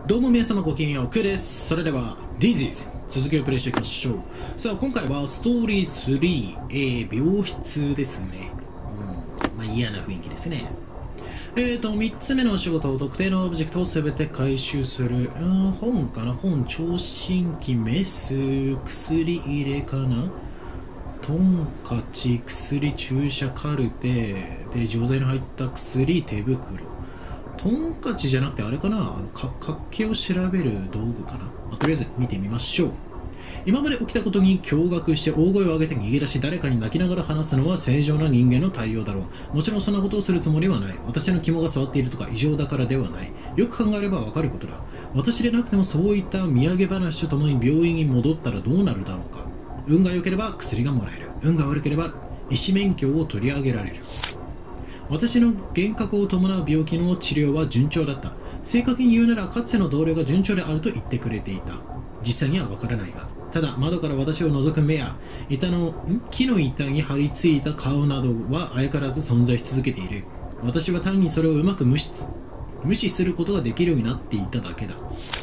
どうも皆様ごきげんよう、クーです。それでは This 続きをプレイしていきましょう。さあ今回はストーリー3、病室ですね。嫌な雰囲気ですね。3つ目のお仕事、特定のオブジェクトを全て回収する。本かな、本、聴診器、メス、薬入れかな、トンカチ、薬、注射、カルテで錠剤の入った薬、手袋。トンカチじゃなくてあれかな、活気を調べる道具かな。とりあえず見てみましょう。今まで起きたことに驚愕して大声を上げて逃げ出し、誰かに泣きながら話すのは正常な人間の対応だろう。もちろんそんなことをするつもりはない。私の肝が据わっているとか異常だからではない。よく考えればわかることだ。私でなくてもそういった土産話とともに病院に戻ったらどうなるだろうか。運が良ければ薬がもらえる。運が悪ければ医師免許を取り上げられる。私の幻覚を伴う病気の治療は順調だった。正確に言うならかつての同僚が順調であると言ってくれていた。実際にはわからないが、ただ窓から私を覗く目や木の板に張り付いた顔などは相変わらず存在し続けている。私は単にそれをうまく無視することができるようになっていただけだ。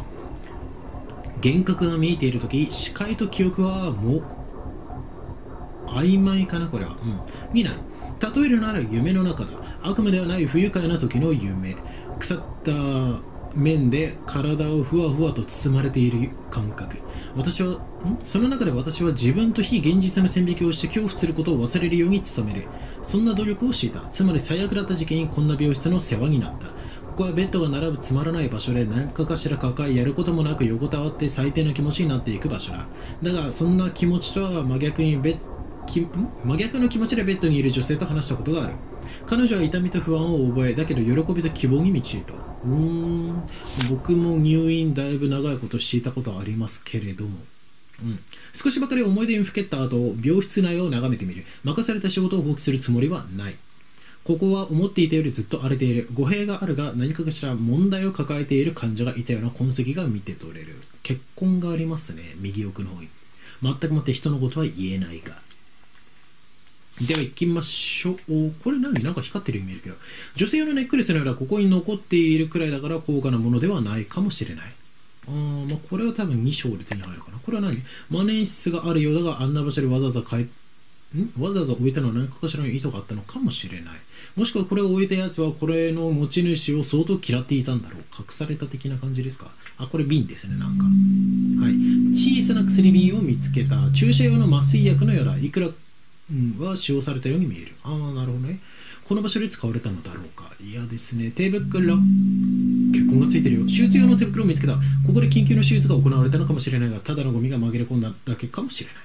幻覚が見えているとき、視界と記憶はもう曖昧かな、これは。見ない。例えるなら夢の中だ。悪夢ではない不愉快な時の夢。腐った面で体をふわふわと包まれている感覚。その中で私は自分と非現実の線引きをして恐怖することを忘れるように努める。そんな努力をしていた。つまり最悪だった事件にこんな病室の世話になった。ここはベッドが並ぶつまらない場所で何かしら抱えやることもなく横たわって最低な気持ちになっていく場所だ。だがそんな気持ちとは真逆の気持ちでベッドにいる女性と話したことがある。彼女は痛みと不安を覚え、だけど喜びと希望に満ちると。僕も入院だいぶ長いことしていたことはありますけれども、少しばかり思い出にふけった後、病室内を眺めてみる。任された仕事を放棄するつもりはない。ここは思っていたよりずっと荒れている。語弊があるが、何かしら問題を抱えている患者がいたような痕跡が見て取れる。血痕がありますね、右奥の方に。全くもって人のことは言えないが。では行きましょう。これなんか光ってるように見えるけど、女性用のネックレスのようなここに残っているくらいだから高価なものではないかもしれない。これは多分2章で手に入るかな。これは何、万年筆があるようだが、あんな場所でわざわざ置いたのは何かしらの意図があったのかもしれない。もしくはこれを置いたやつはこれの持ち主を相当嫌っていたんだろう。隠された的な感じですか。これ瓶ですね、なんか。はい。小さな薬瓶を見つけた。注射用の麻酔薬のようだ。いくらは使用されたように見える。なるほどね。この場所で使われたのだろうか。嫌ですね。手袋。血痕がついてるよ。手術用の手袋を見つけた。ここで緊急の手術が行われたのかもしれないが、ただのゴミが紛れ込んだだけかもしれない。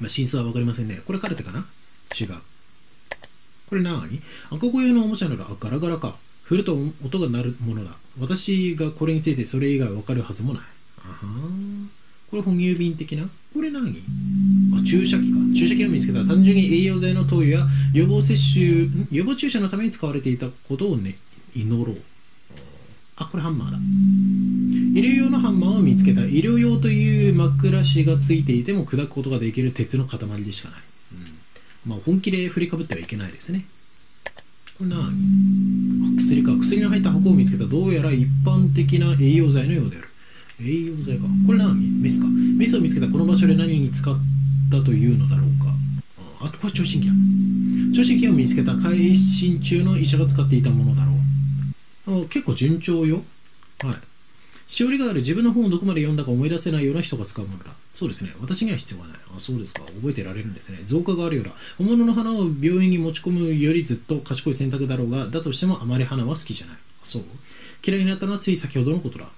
真相はわかりませんね。これカルテかな、違う。これ何、赤子用のおもちゃならガラガラか。振ると音が鳴るものだ。私がこれについてそれ以外わかるはずもない。これ哺乳瓶的な。これ何、注射器か。注射器を見つけた。単純に栄養剤の投与や予防注射のために使われていたことをね、祈ろう。これハンマーだ。医療用のハンマーを見つけた。医療用という枕紙がついていても砕くことができる鉄の塊でしかない。本気で振りかぶってはいけないですね。これ何、薬か。薬の入った箱を見つけた。どうやら一般的な栄養剤のようである。栄養剤か。これ何、メスか。メスを見つけた。この場所で何に使ったというのだろうか。あとこれ聴診器だ。聴診器を見つけた。改心中の医者が使っていたものだろう。結構順調よ。はい。しおりがある。自分の本をどこまで読んだか思い出せないような人が使うものだ。そうですね。私には必要がない。そうですか。覚えてられるんですね。増加があるようだ。本物の花を病院に持ち込むよりずっと賢い選択だろうが、だとしてもあまり花は好きじゃない。そう。嫌いになったのはつい先ほどのことだ。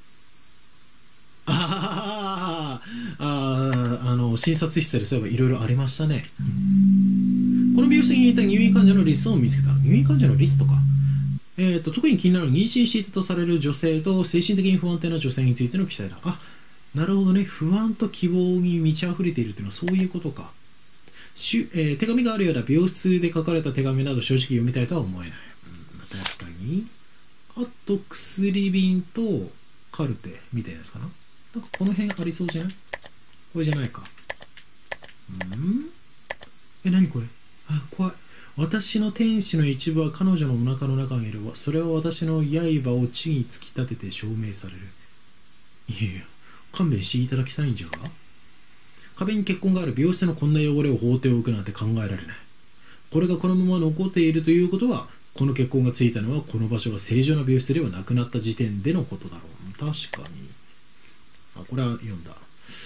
診察室でそういえばいろいろありましたね。この病室にいた入院患者のリストを見つけた。入院患者のリストか。特に気になる妊娠していたとされる女性と精神的に不安定な女性についての記載だ。なるほどね。不安と希望に満ち溢れているというのはそういうことか。手紙があるようだ。病室で書かれた手紙など正直読みたいとは思えない。確かに。あと薬瓶とカルテみたいなやつかな。なんかこの辺ありそうじゃない？これじゃないか。何これ。怖い。 私の天使の一部は彼女のお腹の中にいるわ。それは私の刃を地に突き立てて証明される。いやいや、勘弁していただきたいんじゃが。壁に血痕がある病室のこんな汚れを放っておくなんて考えられない。これがこのまま残っているということは、この血痕がついたのはこの場所が正常な病室ではなくなった時点でのことだろう。確かに。あ、これは読んだ。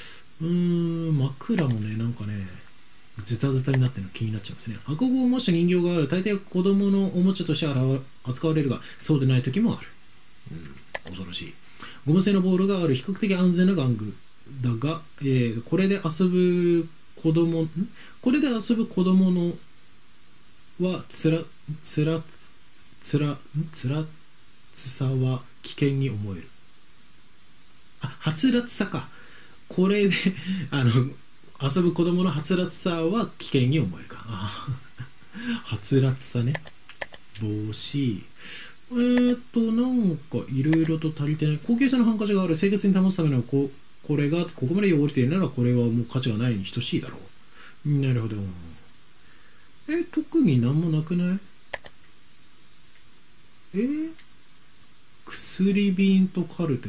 枕もね、なんかね、ズタズタになってるの気になっちゃいますね。赤子を模した人形がある。大抵子供のおもちゃとして扱われるが、そうでない時もある。恐ろしい。ゴム製のボールがある。比較的安全な玩具だが、これで遊ぶ子供のはつらつさは危険に思える。あ、はつらつさか。これで遊ぶ子供のはつらつさは危険に思えるか。はつらつさね。帽子。なんかいろいろと足りてない。高級さのハンカチがある。清潔に保つためのこれがここまで汚れているなら、これはもう価値がないに等しいだろう。なるほど。特になんもなくない？薬瓶とカルテ。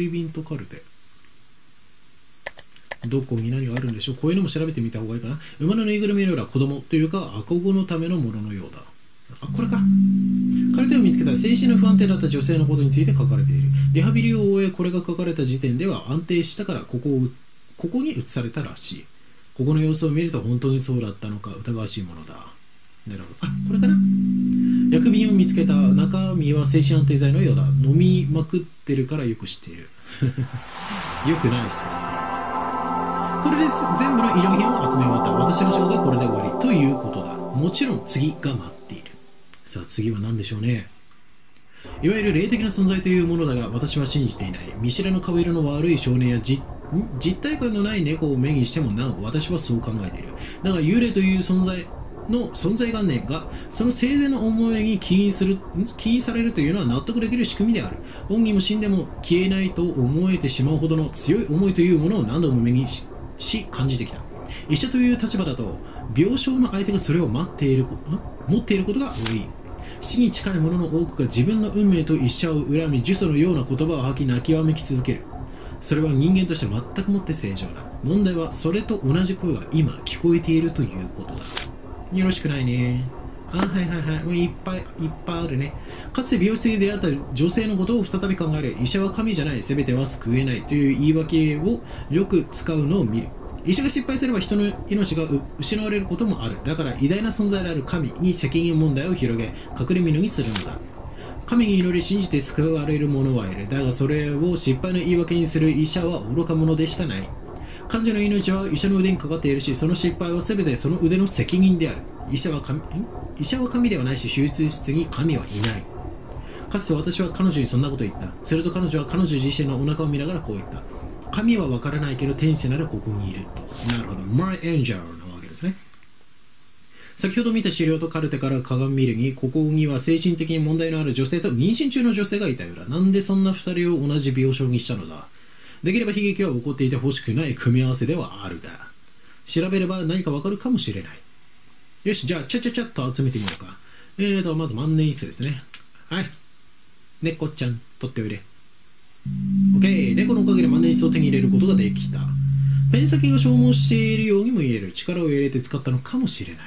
どこに何があるんでしょう。こういうのも調べてみた方がいいかな。馬のぬいぐるみのような子供というか赤子のためのもののようだ。あ、これか。カルテを見つけた。精神の不安定だった女性のことについて書かれている。リハビリを終え、これが書かれた時点では安定したからここに移されたらしい。ここの様子を見ると本当にそうだったのか疑わしいものだ。なるほど。あ、これかな。薬瓶を見つけた。中身は精神安定剤のようだ。飲みまくってるからよく知っている。よくないっすね、それ。これです。全部の医療品を集め終わった。私の仕事はこれで終わりということだ。もちろん次が待っている。さあ次は何でしょうね。いわゆる霊的な存在というものだが、私は信じていない。見知らぬ顔色の悪い少年や実体感のない猫を目にしてもなお、私はそう考えている。だが幽霊という存在観念がその生前の思いに起因されるというのは納得できる仕組みである。恩義も死んでも消えないと思えてしまうほどの強い思いというものを何度も目にし感じてきた。医者という立場だと病床の相手がそれを持っていることが多い。死に近い者の多くが自分の運命と医者を恨み、呪詛のような言葉を吐き泣きわめき続ける。それは人間として全くもって正常だ。問題はそれと同じ声が今聞こえているということだ。よろしくないね。もういっぱいあるね。かつて美容室で出会った女性のことを再び考える。医者は神じゃない、全ては救えないという言い訳をよく使うのを見る。医者が失敗すれば人の命が失われることもある。だから偉大な存在である神に責任問題を広げ、隠れ蓑にするのだ。神に祈り信じて救われる者はいる。だがそれを失敗の言い訳にする医者は愚か者でしかない。患者の命は医者の腕にかかっているし、その失敗は全てその腕の責任である。医者は神ではないし、手術室に神はいない。かつて私は彼女にそんなことを言った。すると彼女は彼女自身のお腹を見ながらこう言った。神は分からないけど天使ならここにいると。なるほど。My Angel なわけですね。先ほど見た資料とカルテから鏡見るに、ここには精神的に問題のある女性と妊娠中の女性がいたようだ。なんでそんな二人を同じ病床にしたのだ。できれば悲劇は起こっていてほしくない組み合わせではあるが、調べれば何かわかるかもしれない。よし、じゃあちゃっと集めてみようか。まず万年筆ですね。はい。猫ちゃん取っておいで。OK。猫のおかげで万年筆を手に入れることができた。ペン先が消耗しているようにも言える。力を入れて使ったのかもしれない。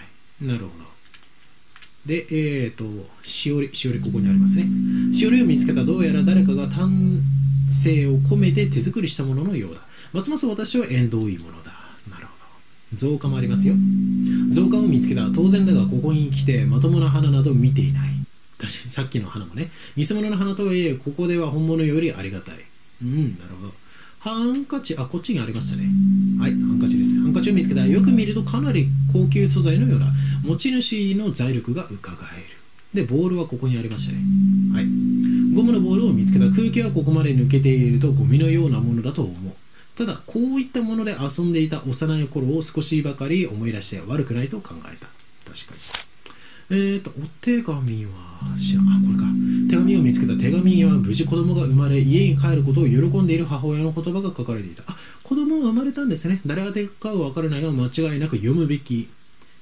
なるほど。で、しおりここにありますね。しおりを見つけた。どうやら誰かが丹精を込めて手作りしたもののようだ。ますます私は縁遠いものだ。なるほど。造花もありますよ。造花を見つけた。当然だが、ここに来てまともな花など見ていない。確かにさっきの花もね。偽物の花とはいえ、ここでは本物よりありがたい。なるほど。ハンカチ、こっちにありましたね。はい、ハンカチです。ハンカチを見つけた。よく見るとかなり高級素材のような持ち主の財力が伺える。で、ボールはここにありましたね。はい。ゴムのボールを見つけた。空気はここまで抜けているとゴミのようなものだと思う。ただ、こういったもので遊んでいた幼い頃を少しばかり思い出して悪くないと考えた。確かに。お手紙は知らん。これか。手紙を見つけた。手紙には無事子供が生まれ、家に帰ることを喜んでいる母親の言葉が書かれていた。子供が生まれたんですね。誰宛てかは分からないが、間違いなく読むべき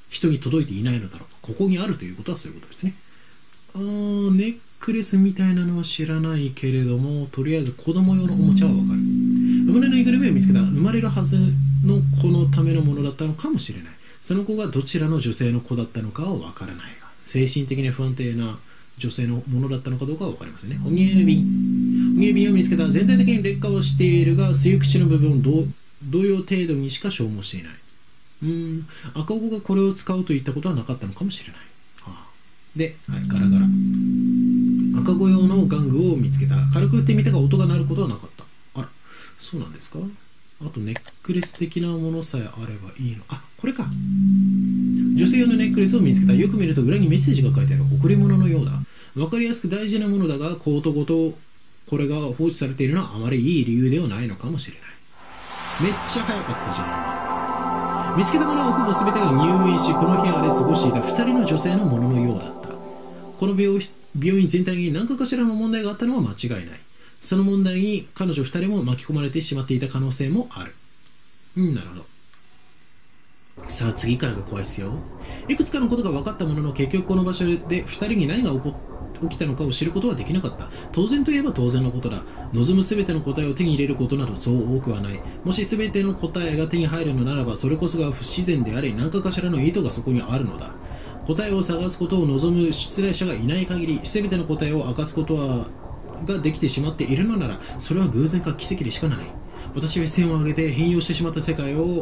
人に届いていないのだろう。ここにあるということはそういうことですね。ネックレスみたいなのは知らないけれども、とりあえず子供用のおもちゃはわかる。生まれのぬいぐるみを見つけた。生まれるはずの子のためのものだったのかもしれない。その子がどちらの女性の子だったのかはわからないが、精神的に不安定な女性のものだったのかどうかは分かりませんね。お乳瓶。お乳瓶を見つけた。全体的に劣化をしているが、吸い口の部分を同様程度にしか消耗していない。赤子がこれを使うといったことはなかったのかもしれない。で、はい、ガラガラ。赤子用の玩具を見つけた。軽く打ってみたが音が鳴ることはなかった。あら、そうなんですか？あとネックレス的なものさえあればいいの。あ、これか。女性用のネックレスを見つけた。よく見ると裏にメッセージが書いてある。贈り物のようだ。わかりやすく大事なものだが、ことごとこれが放置されているのはあまりいい理由ではないのかもしれない。めっちゃ早かったじゃん。見つけたものはほぼ全てが入院し、この部屋で過ごしていた2人の女性のもののようだった。この病院全体に何かしらの問題があったのは間違いない。その問題に彼女2人も巻き込まれてしまっていた可能性もある。なるほど。さあ次からが怖いですよ。いくつかのことが分かったものの、結局この場所で2人に何が起きたのかを知ることはできなかった。当然といえば当然のことだ。望む全ての答えを手に入れることなどそう多くはない。もし全ての答えが手に入るのならば、それこそが不自然であり、何かしらの意図がそこにあるのだ。答えを探すことを望む出題者がいない限り、全ての答えを明かすことができてしまっているのなら、それは偶然か奇跡でしかない。私は視線を上げて変容してしまった世界を、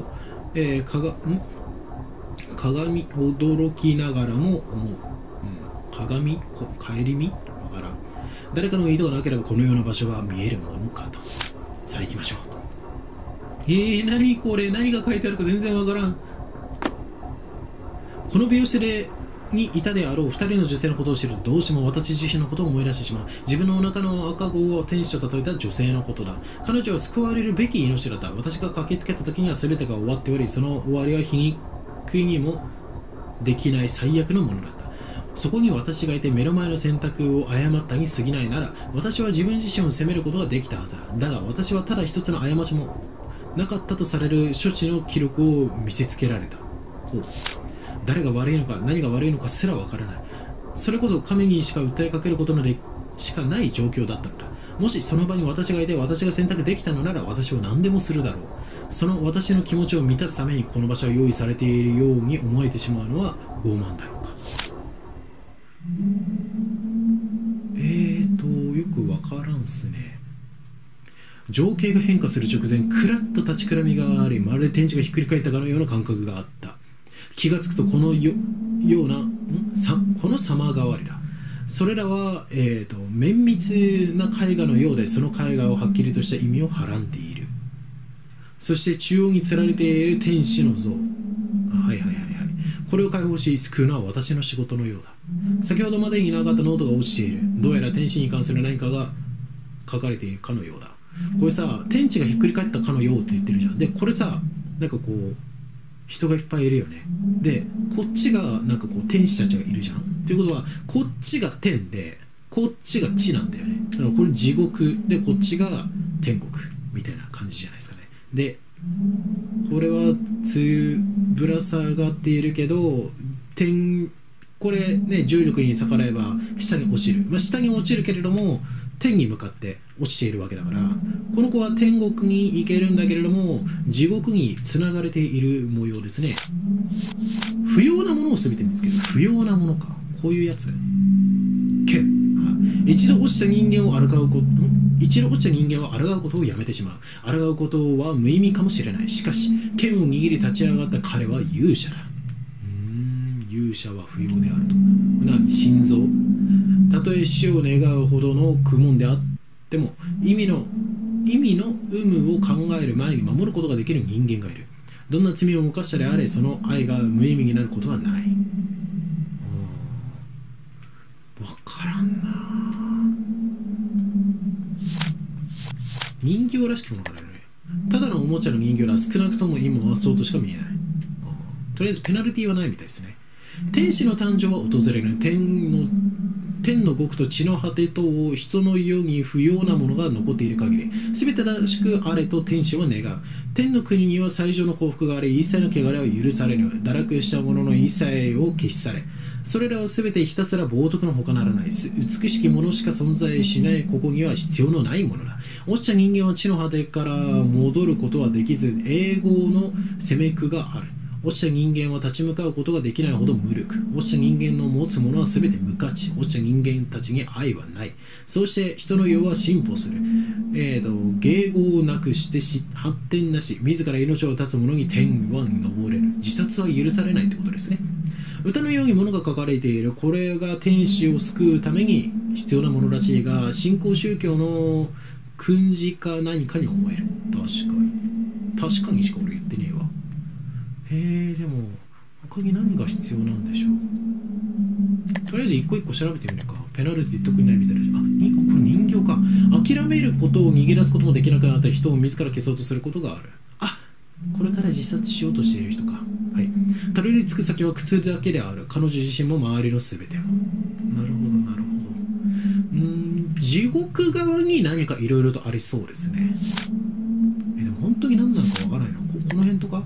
鏡驚きながらも思う。鏡帰り見わからん。誰かの意図がなければこのような場所は見えるものかと。さあ行きましょう。何これ、何が書いてあるか全然わからん。この美容室にいたであろう2人の女性のことを知ると、どうしても私自身のことを思い出してしまう。自分のお腹の赤子を天使と例えた女性のことだ。彼女は救われるべき命だった。私が駆けつけた時には全てが終わっており、その終わりは皮肉にもできない最悪のものだった。そこに私がいて目の前の選択を誤ったに過ぎないなら、私は自分自身を責めることができたはずだ。だが私はただ一つの過ちもなかったとされる処置の記録を見せつけられた。誰が悪いのか何が悪いのかすらわからない。それこそ神にしか訴えかけることのしかない状況だったのだ。もしその場に私がいて私が選択できたのなら、私は何でもするだろう。その私の気持ちを満たすためにこの場所は用意されているように思えてしまうのは傲慢だろうか。よくわからんすね。情景が変化する直前、クラッと立ちくらみがあり、まるで天地がひっくり返ったかのような感覚があった。気がつくとこのようなこの様変わりだ。それらは、綿密な絵画のようで、その絵画をはっきりとした意味をはらんでいる。そして中央に吊られている天使の像。これを解放し救うのは私の仕事のようだ。先ほどまでになかったノートが落ちている。どうやら天使に関する何かが書かれているかのようだ。これさ、天地がひっくり返ったかのようって言ってるじゃん。でこれさ、なんかこう人がいっぱいいるよね。でこっちがなんかこう天使たちがいるじゃん。ということはこっちが天でこっちが地なんだよね。だからこれ地獄でこっちが天国みたいな感じじゃないですかね。でこれはぶら下がっているけど、これね、重力に逆らえば下に落ちる、下に落ちるけれども天に向かって落ちているわけだから、この子は天国に行けるんだけれども地獄につながれている模様ですね。不要なものを全て見つける。不要なものか、こういうやつ。一度落ちた人間を抗うことをやめてしまう。抗うことは無意味かもしれない。しかし剣を握り立ち上がった彼は勇者だ。勇者は不要であると。心臓。たとえ死を願うほどの苦悶であっても、意味の有無を考える前に守ることができる人間がいる。どんな罪を犯したであれ、その愛が無意味になることはない。わからんな。人形らしきものがあるね。ただのおもちゃの人形だ。少なくとも今はそうとしか見えない。とりあえずペナルティはないみたいですね。天使の誕生は訪れる。 天の極と地の果てと人の世に不要なものが残っている限り、すべて正しくあれと天使は願う。天の国には最上の幸福があり、一切の汚れは許されぬ。堕落した者の一切を消し去れ。それらはすべてひたすら冒涜のほかならない。美しきものしか存在しないここには必要のないものだ。落ちた人間は地の果てから戻ることはできず、永劫の責め苦がある。落ちた人間は立ち向かうことができないほど無力。落ちた人間の持つものはすべて無価値。落ちた人間たちに愛はない。そうして人の世は進歩する。迎合をなくして発展なし。自ら命を絶つ者に天は昇れる。自殺は許されないということですね。歌のように物が書かれている。これが天使を救うために必要なものらしいが、新興宗教の訓示か何かに思える。確かにしか俺言ってねえわ。でも他に何が必要なんでしょう。とりあえず一個一個調べてみるか。ペナルティ特にないみたいな。これ人形か。諦めることを逃げ出すこともできなくなった人を自ら消そうとすることがある。これから自殺しようとしている人か。はい。たどり着く先は苦痛だけである。彼女自身も周りの全ても。なるほど。地獄側に何かいろいろとありそうですね。でも本当に何なのかわからないな。この辺とか。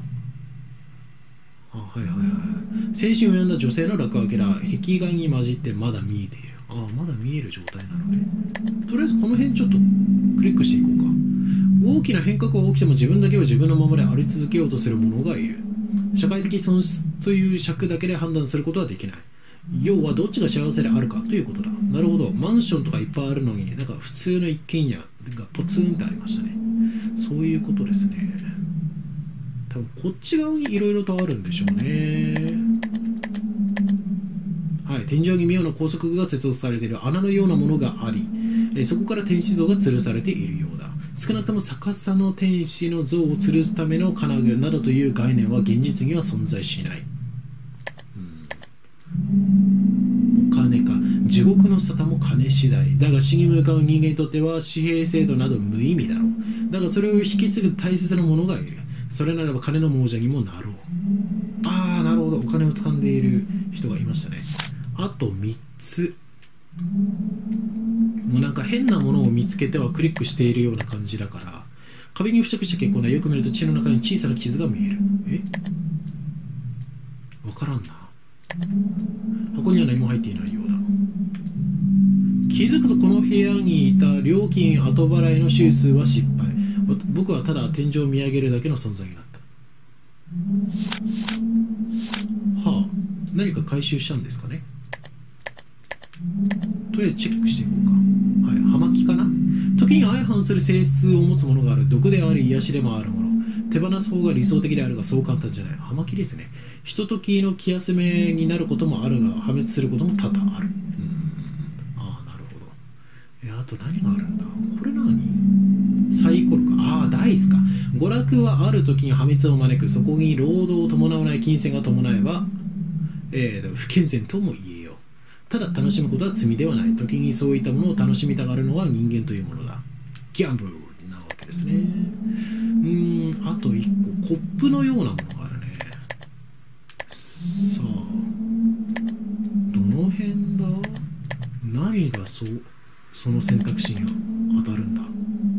精神を病んだ女性の落書きだ。壁画に混じってまだ見えている。まだ見える状態なのね。とりあえずこの辺ちょっとクリックしていこうか。大きな変革が起きても自分だけは自分のままであり続けようとする者がいる。社会的損失という尺だけで判断することはできない。要はどっちが幸せであるかということだ。なるほど。マンションとかいっぱいあるのに、なんか普通の一軒家がポツンってありましたね。そういうことですね。多分こっち側にいろいろとあるんでしょうね。はい、天井に妙な高速が接続されている穴のようなものがあり、そこから天使像が吊るされているようだ。少なくとも逆さの天使の像を吊るすための金具などという概念は現実には存在しない。お金か。地獄の沙汰も金次第だが、死に向かう人間にとっては紙幣制度など無意味だろう。だがそれを引き継ぐ大切なものがいる。それならば金の亡者にもなろう。なるほど。お金を掴んでいる人がいましたね。あと3つ。もうなんか変なものを見つけてはクリックしているような感じだから、壁に付着した血痕だ。よく見ると血の中に小さな傷が見える。わからんな。箱には何も入っていないようだ。気づくとこの部屋にいた料金後払いの手術は失敗。僕はただ天井を見上げるだけの存在になった。何か回収したんですかね。とりあえずチェックしていこうか。葉巻かな。時に相反する性質を持つものがある。毒であり癒しでもあるもの。手放す方が理想的であるがそう簡単じゃない。葉巻ですね。ひとときの気休めになることもあるが破滅することも多々ある。なるほど。あと何があるんだ。これ何？サイコロか。ダイスか。娯楽はある時に破滅を招く。そこに労働を伴わない金銭が伴えば、不健全とも言えよう。ただ楽しむことは罪ではない。時にそういったものを楽しみたがるのは人間というものだ。ギャンブルなわけですね。あと1個コップのようなものがあるね。さあどの辺だ。何がその選択肢に当たるんだ。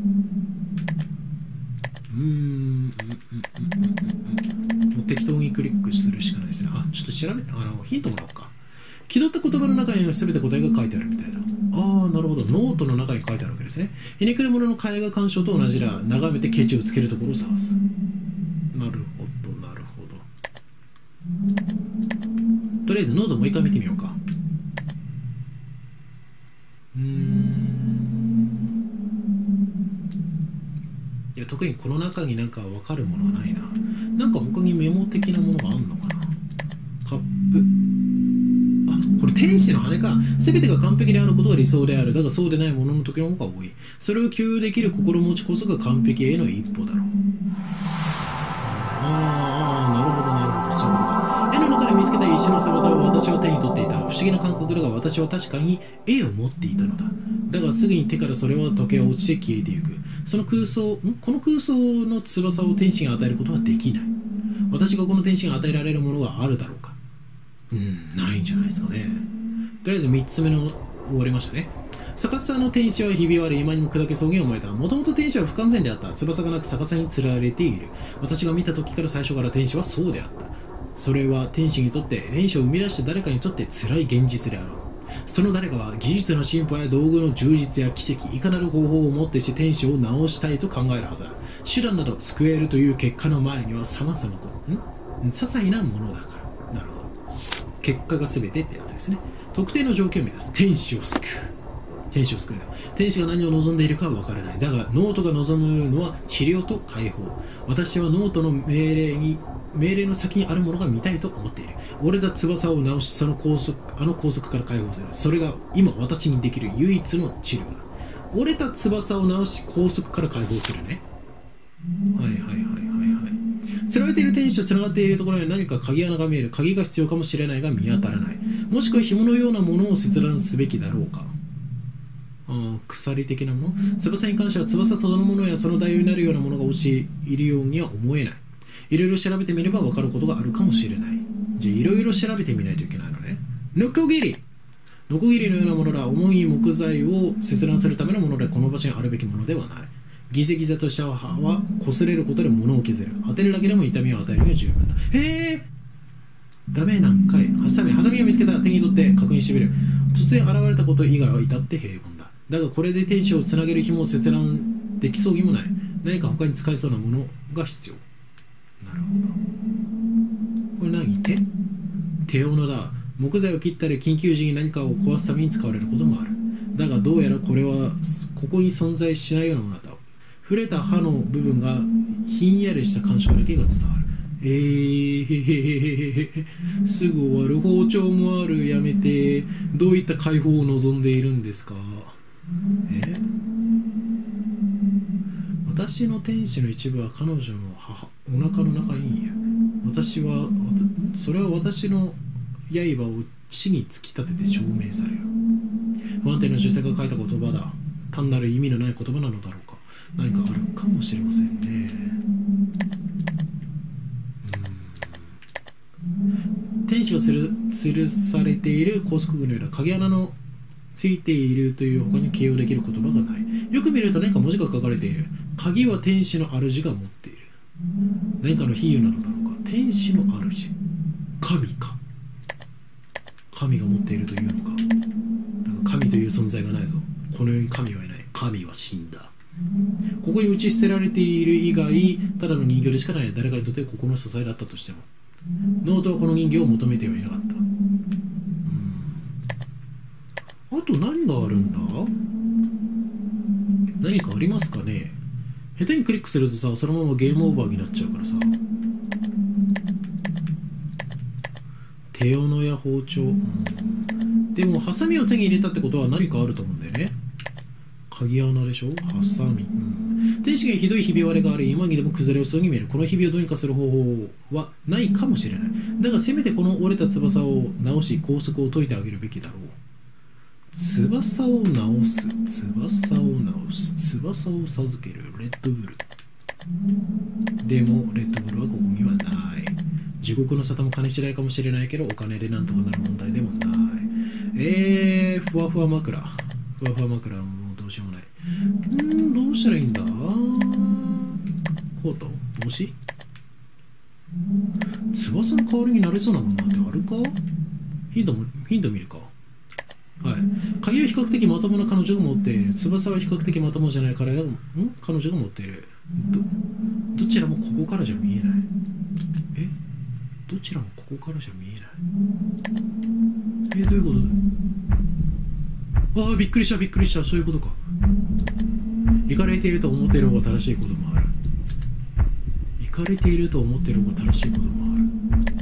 もう適当にクリックするしかないですね。ちょっと調べヒントもらおうか。気取った言葉の中に全て答えが書いてあるみたいな。なるほど。ノートの中に書いてあるわけですね。ひねくれ者の絵画鑑賞と同じだ。眺めてケチをつけるところを探す。なるほど。とりあえずノートもう一回見てみようか。いや、特にこの中になんか分かるものはないな。なんか他にメモ的なものがあんのかな。カップ。これ天使の羽か。全てが完璧であることが理想である。だがそうでないものの時の方が多い。それを共有できる心持ちこそが完璧への一歩だろう。なるほど。そういうことか。絵の中で見つけた石の姿を私は手に取っていた。不思議な感覚だが私は確かに絵を持っていたのだ。だがすぐに手からそれは溶け落ちて消えていく。この空想の翼を天使が与えることはできない。私がこの天使が与えられるものはあるだろうか。ないんじゃないですかね。とりあえず3つ目の終わりましたね。逆さの天使はひび割れ、今にも砕けそうに思えた。もともと天使は不完全であった。翼がなく逆さにつられている。私が見た時から最初から天使はそうであった。それは天使にとって、天使を生み出した誰かにとって辛い現実であろう。その誰かは技術の進歩や道具の充実や奇跡、いかなる方法をもってして天使を直したいと考えるはずだ。手段など救えるという結果の前には様々なこと、些細なものだから。なるほど。結果が全てってやつですね。特定の条件を満たす。天使を救う。天使を救うだ。天使が何を望んでいるかは分からない。だが、ノートが望むのは治療と解放。私はノートの命令の先にあるものが見たいと思っている。折れた翼を直し、あの拘束から解放する。それが今私にできる唯一の治療だ。折れた翼を直し、拘束から解放するね。はいはいはいはいはい。釣られている天使と繋がっているところに何か鍵穴が見える。鍵が必要かもしれないが見当たらない。もしくは紐のようなものを切断すべきだろうか。鎖的なもの。翼に関しては翼そのものやその代用になるようなものが落ちいるようには思えない。いろいろ調べてみれば分かることがあるかもしれない。じゃあいろいろ調べてみないといけないのね。ノコギリのようなものら重い木材を切断するためのものでこの場所にあるべきものではない。ギザギザとした刃は擦れることで物を削る。当てるだけでも痛みを与えるには十分だ。ダメなんかい。ハサミを見つけた。手に取って確認してみる。突然現れたこと以外は至って平凡だ。だがこれで天使をつなげる紐を切断できそうにもない。何か他に使えそうなものが必要。なるほど。これ何？手斧だ。木材を切ったり緊急時に何かを壊すために使われることもある。だがどうやらこれはここに存在しないようなものだ。触れた刃の部分がひんやりした感触だけが伝わる。すぐ終わる。包丁もある。やめて。どういった解放を望んでいるんですか？私の天使の一部は彼女のお腹の中にいる。それは私の刃を地に突き立てて証明される。不安定な女性が書いた言葉だ。単なる意味のない言葉なのだろうか。何かあるかもしれませんね。天使が吊るされている高速具のような鍵穴のついているという他に形容できる言葉がない。よく見ると何か文字が書かれている。鍵は天使の主が持っている。何かの比喩なのだろうか。天使の主。神か。神が持っているというのか。だから神という存在がないぞ。この世に神はいない。神は死んだ。ここに打ち捨てられている以外、ただの人形でしかない。誰かにとって心の支えだったとしても。ノートはこの人形を求めてはいなかった。あと何があるんだ？何かありますかね？下手にクリックするとさ、そのままゲームオーバーになっちゃうからさ。手斧や包丁。でも、ハサミを手に入れたってことは何かあると思うんだよね。鍵穴でしょ？ハサミ。天使がひどいひび割れがあり、今にでも崩れそうに見える。このひびをどうにかする方法はないかもしれない。だが、せめてこの折れた翼を直し、拘束を解いてあげるべきだろう。翼を直す。翼を授ける。レッドブル。でも、レッドブルはここにはない。地獄の沙汰も金次第かもしれないけど、お金でなんとかなる問題でもない。ふわふわ枕。ふわふわ枕はもうどうしようもない。どうしたらいいんだ？コート？帽子？翼の代わりになれそうなものなんてあるか？ヒント見るか。はい。鍵は比較的まともな彼女が持っている。翼は比較的まともじゃない彼女が持っている。どちらもここからじゃ見えない。どちらもここからじゃ見えない。どういうことだ？びっくりした。そういうことか。イかれていると思っている方が正しいこともある。イかれていると思っている方が正しいこともある。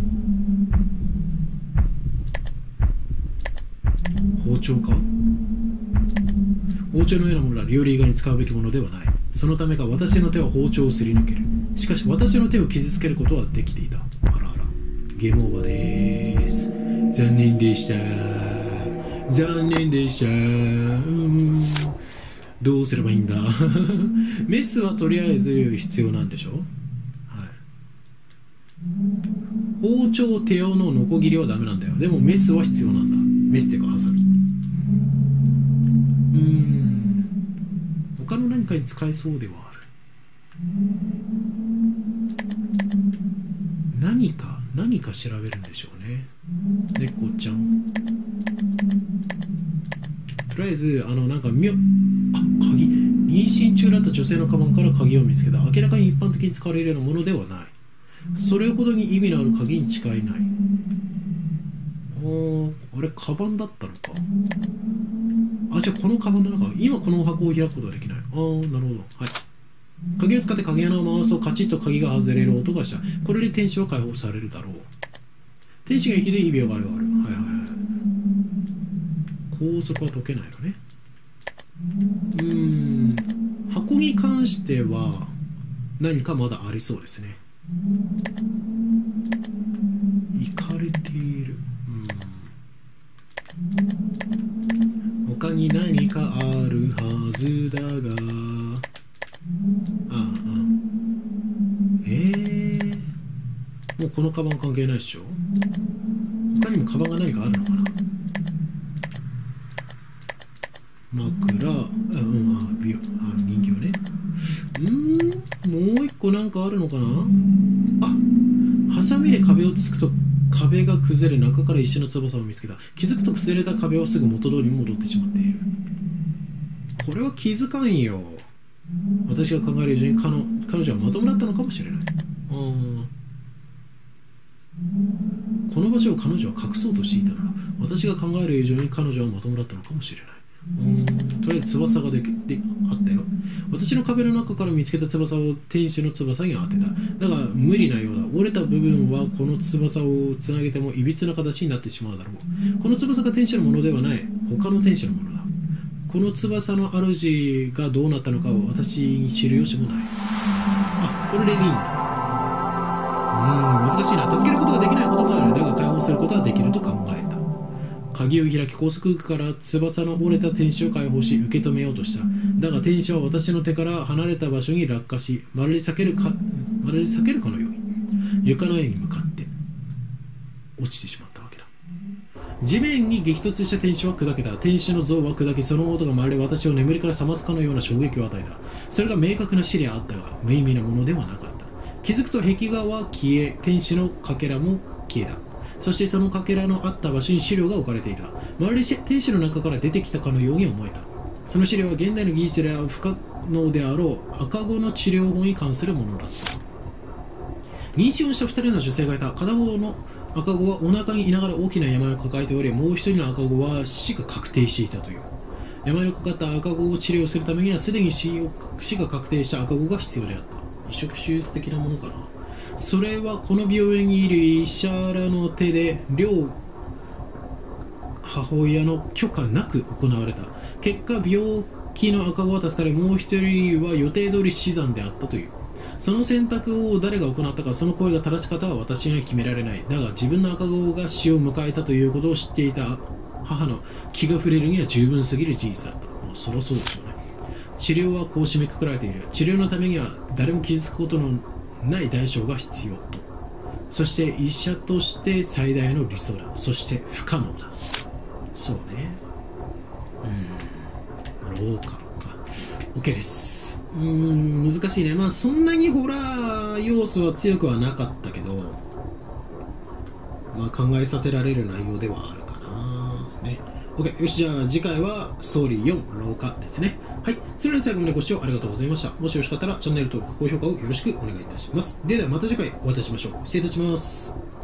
包丁か？包丁のようなものは料理以外に使うべきものではない。そのためか私の手は包丁をすり抜ける。しかし私の手を傷つけることはできていた。あらあら。ゲームオーバーでーす。残念でした。どうすればいいんだメスはとりあえず必要なんでしょ？はい。包丁、手斧、ノコギリはダメなんだよ。でもメスは必要なんだ。メスっていうかハサミ。 かに使えそうではある。何か調べるんでしょうね。猫ちゃん。とりあえずなんか鍵。妊娠中だった女性のカバンから鍵を見つけた。明らかに一般的に使われるようなものではない。それほどに意味のある鍵に違いない。あれカバンだったのか。じゃあこのカバンの中、今この箱を開くことはできない。なるほど。はい。鍵を使って鍵穴を回すとカチッと鍵が外れる音がした。これで天使は解放されるだろう。天使が生きて異病がある。はいはいはい。拘束は解けないのね。箱に関しては何かまだありそうですね。いかれている。他に何かあるはずだが。もうこのカバン関係ないっしょ。他にもカバンが何かあるのかな。枕、人形ね。もう一個なんかあるのかな。ハサミで壁をつくと壁が崩れ、中から石の翼を見つけた。気づくと崩れた壁はすぐ元通りに戻ってしまっている。これは気づかんよ。私が考える以上に彼女はまともだったのかもしれない。この場所を彼女は隠そうとしていたのだ。私が考える以上に彼女はまともだったのかもしれない。とりあえず翼があったよ。私の壁の中から見つけた翼を天使の翼に当てた。だが無理なようだ。折れた部分はこの翼をつなげてもいびつな形になってしまうだろう。この翼が天使のものではない。他の天使のものだ。この翼の主がどうなったのかは私に知る由もない。これでいいんだ。難しいな。助けることができないこともある。だが解放することはできると考えた。鍵を開き、高速から翼の折れた天使を解放し、受け止めようとした。だが天使は私の手から離れた場所に落下し、まるで避けるかのように床の上に向かって落ちてしまったわけだ。地面に激突した天使は砕けた。天使の像は砕き、その音がまるで私を眠りから覚ますかのような衝撃を与えた。それが明確な死であったが、無意味なものではなかった。気づくと壁画は消え、天使のかけらも消えた。そしてそのかけらのあった場所に資料が置かれていた。まるで天使の中から出てきたかのように思えた。その資料は現代の技術では不可能であろう赤子の治療法に関するものだった。妊娠をした2人の女性がいた。片方の赤子はお腹にいながら大きな病を抱えており、もう一人の赤子は死が確定していたという。病のかかった赤子を治療するためにはすでに死が確定した赤子が必要であった。移植手術的なものかな。それはこの病院にいる医者らの手で両母親の許可なく行われた。結果病気の赤子は助かり、もう一人は予定通り死産であったという。その選択を誰が行ったか、その声が正し方は私には決められない。だが自分の赤子が死を迎えたということを知っていた母の気が触れるには十分すぎる事実だった。そりゃそうでしょうね。治療はこう締めくくられている。治療のためには誰も傷つくことのない代償が必要と。そして医者として最大の理想だ。そして不可能だ。そうね。廊下か。OK です。難しいね。そんなにホラー要素は強くはなかったけど、考えさせられる内容ではあるかな。ね。OK。よし、じゃあ次回はストーリー4、廊下ですね。はい。それでは最後までご視聴ありがとうございました。もしよろしかったらチャンネル登録、高評価をよろしくお願いいたします。ではまた次回お会いいたしましょう。失礼いたします。